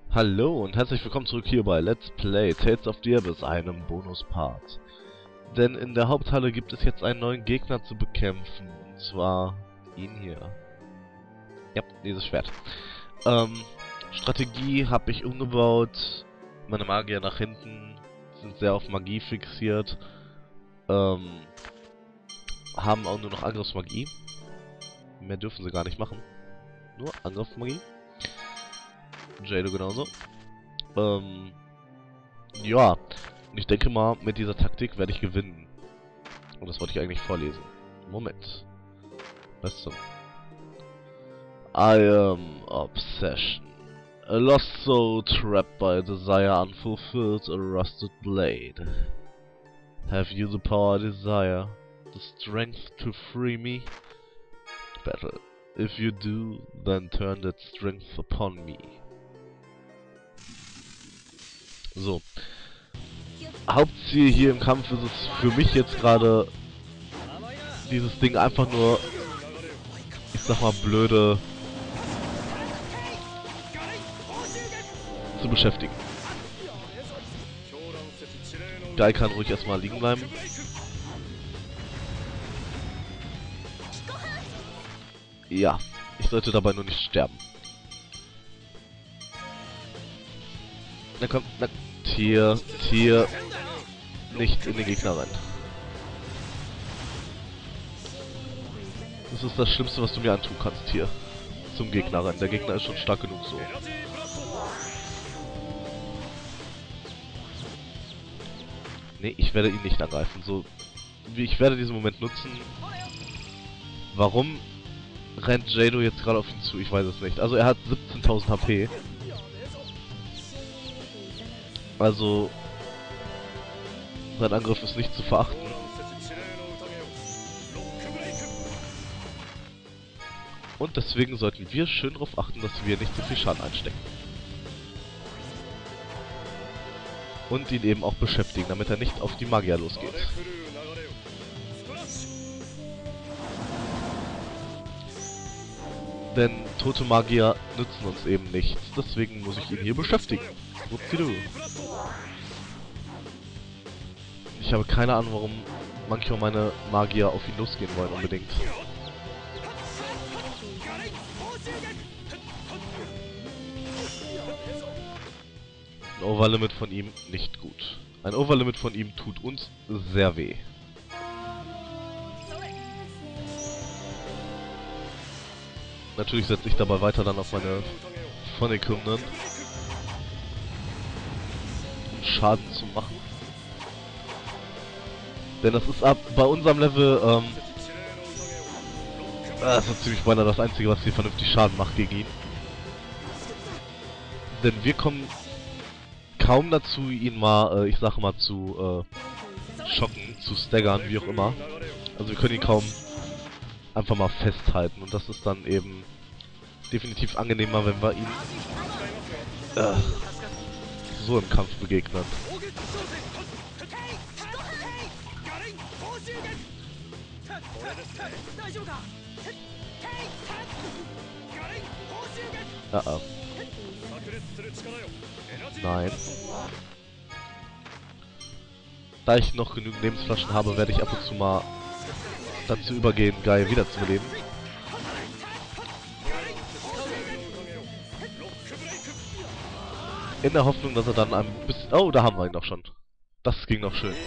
Hallo und herzlich willkommen zurück hier bei Let's Play Tales of the Abyss, einem Bonuspart. Denn in der Haupthalle gibt es jetzt einen neuen Gegner zu bekämpfen, und zwar ihn hier. Ja, dieses Schwert. Strategie habe ich umgebaut, meine Magier nach hinten sind sehr auf Magie fixiert, haben auch nur noch Angriffsmagie. Mehr dürfen sie gar nicht machen, nur Angriffsmagie. Jado genauso. Ja, und ich denke mal, mit dieser Taktik werde ich gewinnen. Und das wollte ich eigentlich vorlesen. Moment. Was zum... I am obsession. A lost soul trapped by a desire unfulfilled, a rusted blade. Have you the power I desire? The strength to free me? Battle. If you do, then turn that strength upon me. So. Hauptziel hier im Kampf ist es für mich jetzt gerade, dieses Ding einfach nur, ich sag mal, blöde zu beschäftigen. Guy kann ruhig erstmal liegen bleiben. Ja, ich sollte dabei nur nicht sterben. Na komm, na, Tier, nicht in den Gegner rein. Das ist das Schlimmste, was du mir antun kannst, hier. Zum Gegner rein. Der Gegner ist schon stark genug so. Nee, ich werde ihn nicht angreifen. So, ich werde diesen Moment nutzen. Warum rennt Jado jetzt gerade auf ihn zu? Ich weiß es nicht. Also er hat 17.000 HP. Also sein Angriff ist nicht zu verachten. Und deswegen sollten wir schön darauf achten, dass wir nicht zu viel Schaden einstecken. Und ihn eben auch beschäftigen, damit er nicht auf die Magier losgeht. Denn tote Magier nützen uns eben nichts, deswegen muss ich ihn hier beschäftigen. Wupsidu. Ich habe keine Ahnung, warum manchmal meine Magier auf ihn losgehen wollen unbedingt. Ein Overlimit von ihm nicht gut. Ein Overlimit von ihm tut uns sehr weh. Natürlich setze ich dabei weiter dann auf meine Phonic-Hymnen, um Schaden zu machen. Denn das ist bei unserem Level, das ist ziemlich beinahe das Einzige, was hier vernünftig Schaden macht gegen ihn. Denn wir kommen kaum dazu, ihn mal, ich sage mal, zu schocken, zu staggern, wie auch immer. Also wir können ihn kaum einfach mal festhalten und das ist dann eben definitiv angenehmer, wenn wir ihn so im Kampf begegnen. Nein. Da ich noch genügend Lebensflaschen habe, werde ich ab und zu mal dazu übergehen, Guy wiederzubeleben. In der Hoffnung, dass er dann ein bisschen... Oh, da haben wir ihn doch schon. Das ging noch schön.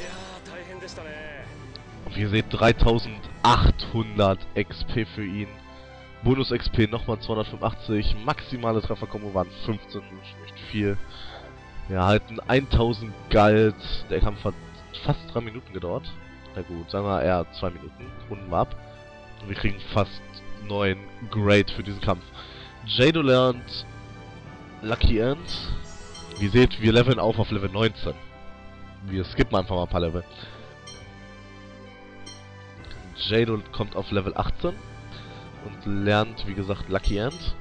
Und wie ihr seht, 3800 XP für ihn. Bonus XP nochmal 285. Maximale Trefferkombo waren 15, nicht viel. Wir erhalten 1000 Galt. Der Kampf hat fast 3 Minuten gedauert. Na gut, sagen wir eher 2 Minuten. Runden wir ab. Und wir kriegen fast 9 Grade für diesen Kampf. Jado lernt Lucky End. Wie ihr seht, wir leveln auf Level 19. Wir skippen einfach mal ein paar Level. Jado kommt auf Level 18 und lernt, wie gesagt, Lucky End.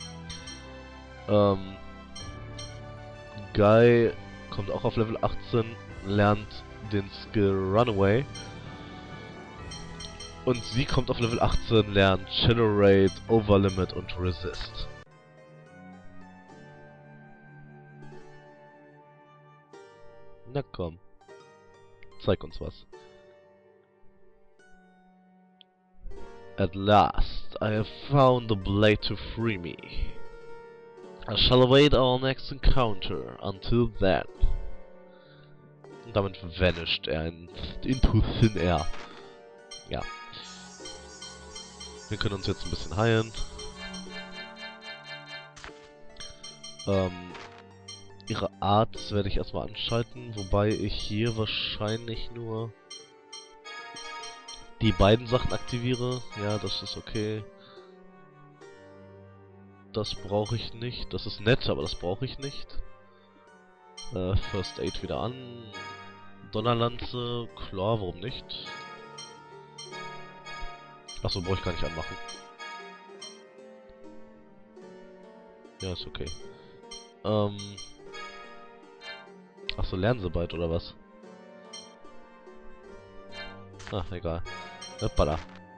Guy kommt auch auf Level 18, lernt den Skill Runaway. Und sie kommt auf Level 18, lernt Generate, Overlimit und Resist. Na komm. Zeig uns was. At last, I have found the blade to free me. I shall await our next encounter. Until then. Und damit vanished er into thin air. Ja. Wir können uns jetzt ein bisschen heilen. Ihre Art werde ich erstmal anschalten, wobei ich hier wahrscheinlich nur die beiden Sachen aktiviere. Ja, das ist okay. Das brauche ich nicht. Das ist nett, aber das brauche ich nicht. First Aid wieder an. Donnerlanze, klar, warum nicht? Achso, brauche ich gar nicht anmachen. Ja, ist okay. Achso, lernen sie bald, oder was? Ah, egal. Hoppala.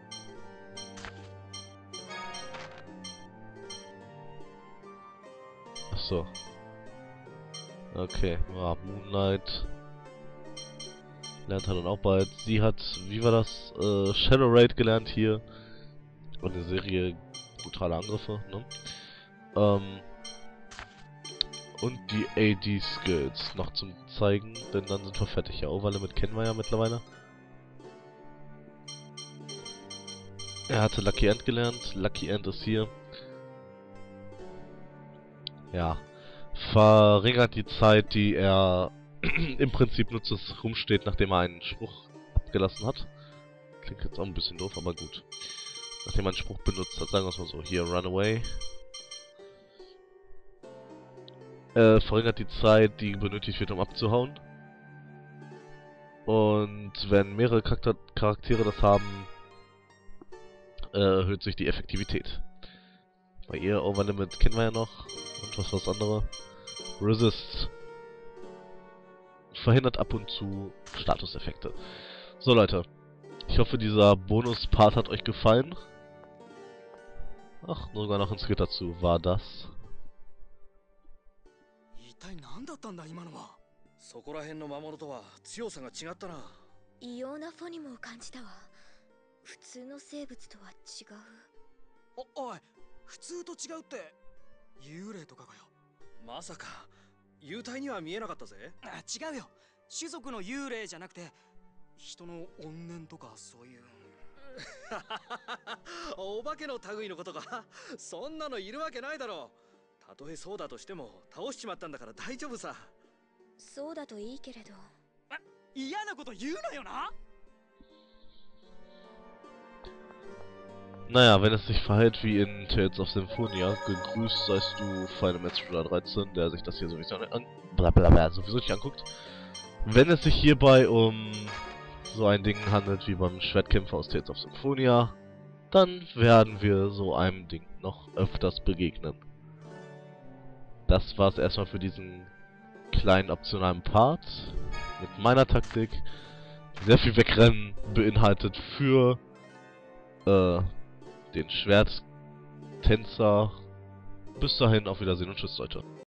Achso. Okay, ja, Moonlight. Lernt halt dann auch bald. Sie hat, wie war das? Shadow Raid gelernt hier. Und eine Serie brutale Angriffe, ne? Und die AD-Skills noch zum zeigen, denn dann sind wir fertig. Ja, Overlimit kennen wir ja mittlerweile. Er hatte Lucky End gelernt. Lucky End ist hier. Ja. Verringert die Zeit, die er im Prinzip nur das rumsteht, nachdem er einen Spruch abgelassen hat. Klingt jetzt auch ein bisschen doof, aber gut. Nachdem er einen Spruch benutzt hat, sagen wir es mal so. Hier, Run Away. Verringert die Zeit, die benötigt wird, um abzuhauen. Und wenn mehrere Charaktere das haben, erhöht sich die Effektivität. Bei ihr Overlimit kennen wir ja noch. Und was andere. Resist. Verhindert ab und zu Statuseffekte. So Leute. Ich hoffe, dieser Bonus-Part hat euch gefallen. Ach, sogar noch ein Skit dazu. War das? 一体何だったんだ今のは。そこら辺の魔物とは強さが違ったな。 異様なフォニムを感じたわ。普通の生物とは違う。 おい、普通と違うって幽霊とかかよ。まさか幽体には見えなかったぜ。違うよ。種族の幽霊じゃなくて人の怨念とかそういう。お化けの類のことか。そんなのいるわけないだろう。たとえそうだとしても倒しちまったんだから大丈夫さ。 そうだといいけれど。 嫌なこと言うなよな。 Naja, wenn es sich verhält wie in Tales of Symphonia, gegrüßt seist du Final Master 13, der sich das hier sowieso nicht anguckt. Wenn es sich hierbei um so ein Ding handelt wie beim Schwertkämpfer aus Tales of Symphonia, dann werden wir so einem Ding noch öfters begegnen. Das war's erstmal für diesen kleinen optionalen Part mit meiner Taktik. Sehr viel Wegrennen beinhaltet für den Schwerttänzer. Bis dahin, auf Wiedersehen und tschüss, Leute.